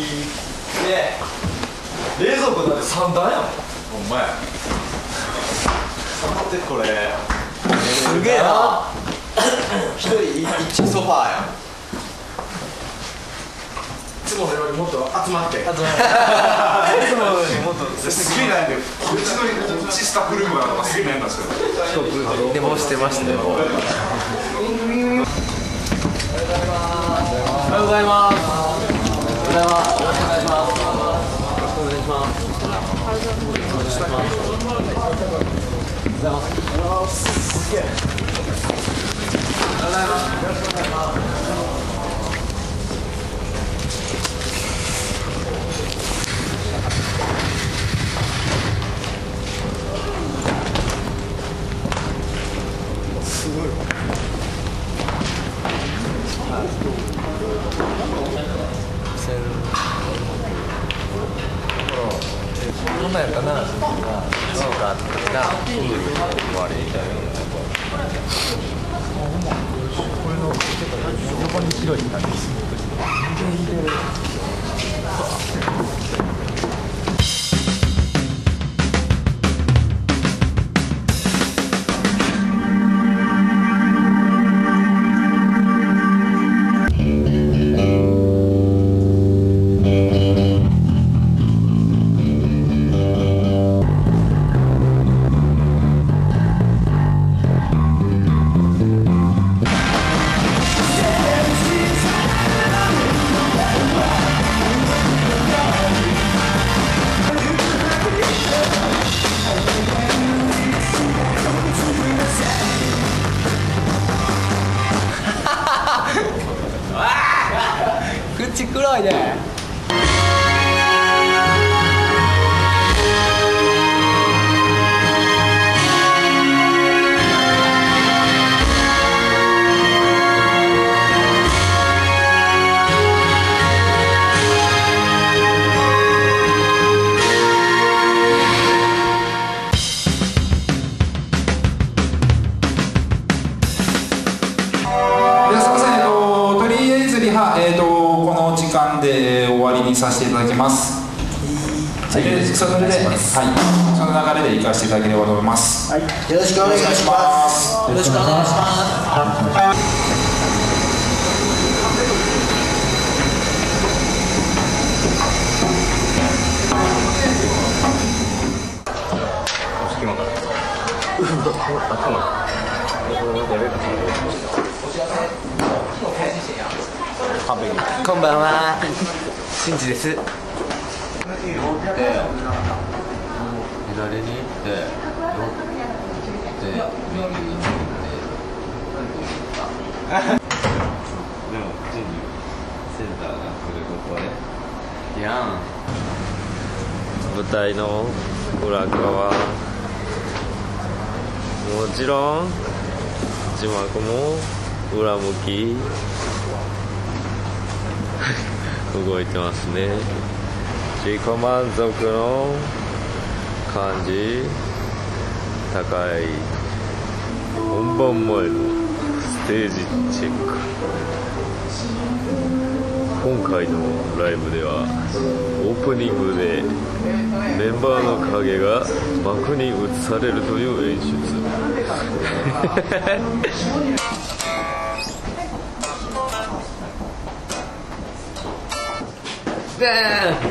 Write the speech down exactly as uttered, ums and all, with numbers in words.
で冷蔵庫だってさんだんやもん。ほんまや。待ってこれすげえな。一人一ソファーやん。いつものよりもっと集まって集まっていつものよりもっとすげえなんで、うちのうちスタッフルームがすげえなんですけどでもしてましたよ。おはようございます。おはようございます。お願いします。お願いします。お願いします。おはようございます。すげえ。おはようございます。よろしくお願いします。すごい。こんなんやったな。なんか中華が終わりみたいな。これの横に広い感じ。口黒いね。 えーとこの時間で終わりにさせていただきます。はい、それで、はい、その流れで行かせていただければと思います。はい、よろしくお願いします。よろしくお願いします。 こんばんは、しんじです。左に行って、で、右に行って。でも、こっちにセンターが来るここで。やん。舞台の裏側。もちろん、字幕も裏向き。動いてますね。自己満足の感じ高い。本番前のステージチェック。今回のライブではオープニングでメンバーの影が幕に映されるという演出。でー